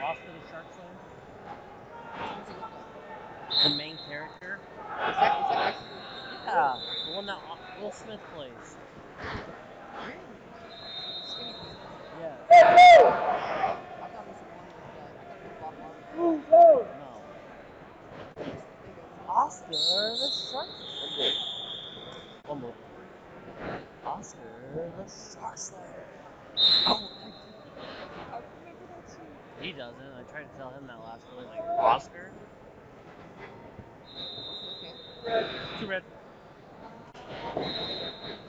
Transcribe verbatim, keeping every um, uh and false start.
Oscar the Shark Slayer? What does he look like? The main character? Is that, is that actually? Yeah, the one that Will Smith plays. Really? The skinny kid? Yes. I thought it was the one with the. I thought it was Bob Marley. No. I used to think it was him. Oscar the Shark Slayer. One more. Oscar the Shark Slayer. Oh, I do. I remember that scene. He doesn't. I tried to tell him that last really like Oscar. Okay, okay. Too red.